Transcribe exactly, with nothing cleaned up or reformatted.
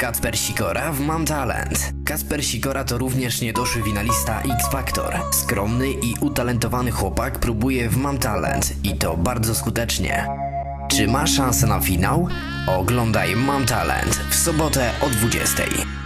Kacper Sikora w Mam Talent. Kacper Sikora to również niedoszły finalista X Factor. Skromny i utalentowany chłopak próbuje w Mam Talent i to bardzo skutecznie. Czy ma szansę na finał? Oglądaj Mam Talent w sobotę o dwudziestej.